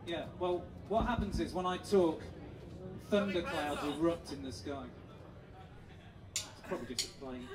Yeah, well, what happens is when I talk, thunderclouds erupt in the sky. It's probably just a plane.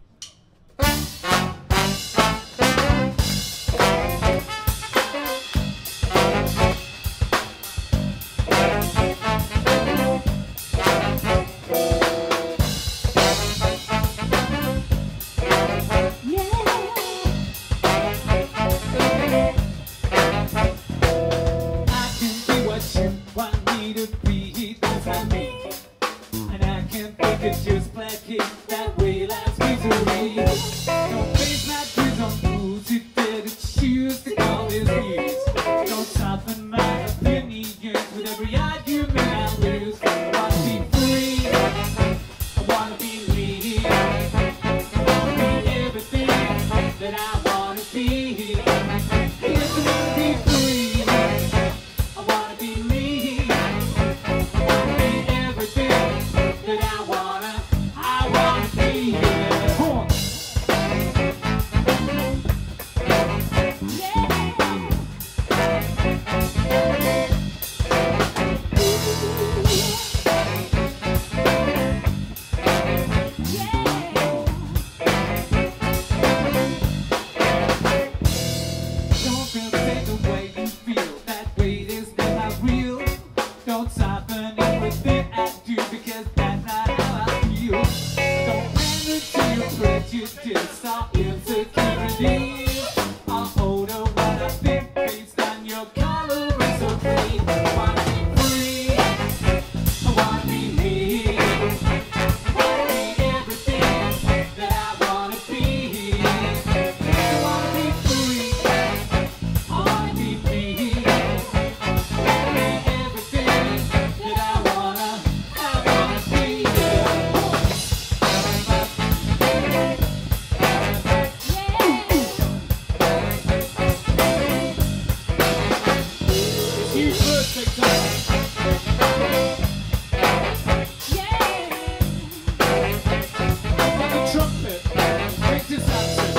Just placate that way last misery. Don't base my views on fools who dare to choose to call his views. Don't soften my opinions with every argument I lose. I wanna be free, I wanna be me, I wanna be everything that I wanna be. Yes, I wanna be free, I wanna be me, I wanna be everything that I wanna. Don't soften everything I do because that's not how I feel. Don't pander to your prejudice or insecurities. I'll hold on what I think based on your color is so clean. I wanna be free, I wanna be me, I wanna be everything that I wanna be. I wanna be free, I wanna be me, I wanna be everything that I wanna be. You perfect time. Like a trumpet, make this answer.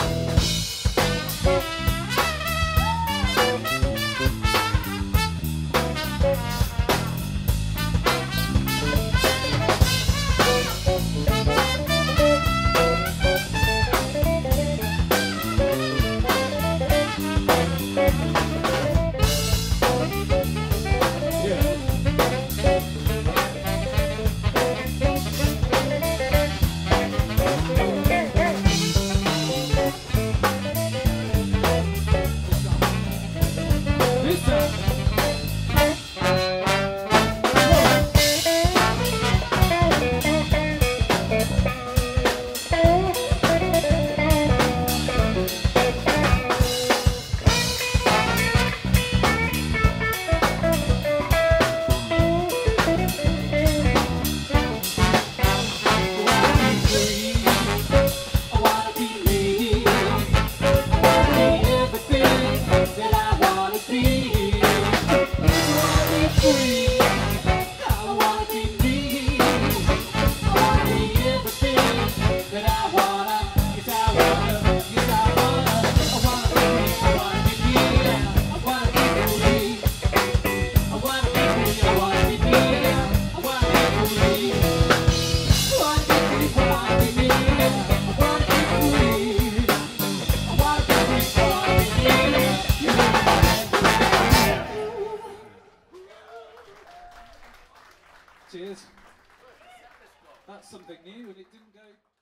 Cheers. That's something new and it didn't go...